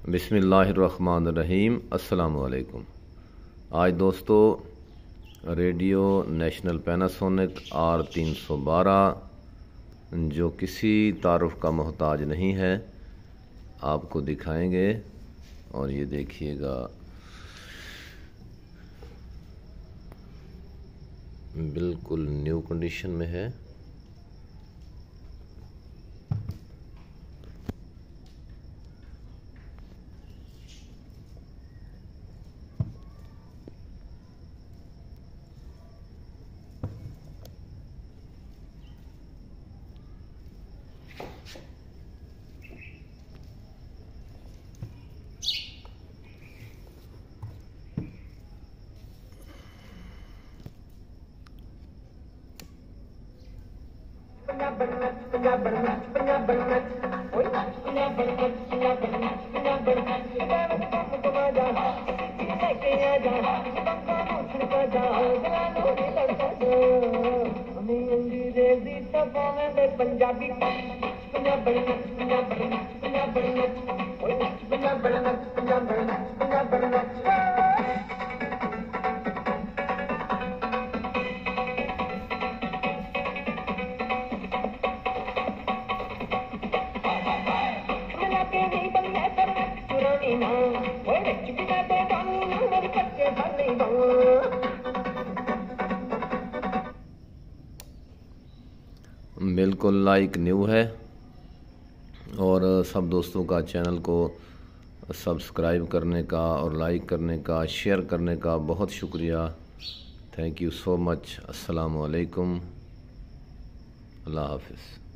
बिस्मिल्लाहिर्रहमानिर्रहीम। अस्सलामु अलैकुम। आज दोस्तों रेडियो नेशनल पैनासोनिक R312 जो किसी तारुफ का मोहताज नहीं है आपको दिखाएंगे। और ये देखिएगा बिल्कुल न्यू कंडीशन में है। पंजाबी बिल्कुल लाइक न्यू है। और सब दोस्तों का चैनल को सब्सक्राइब करने का और लाइक करने का, शेयर करने का बहुत शुक्रिया। Thank you so much. अस्सलामु अलैकुम। अल्लाह हाफ़िज़।